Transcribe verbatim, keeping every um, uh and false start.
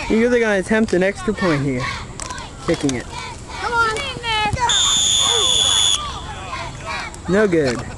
You're either gonna attempt an extra point here. Kicking it. Come on. No good.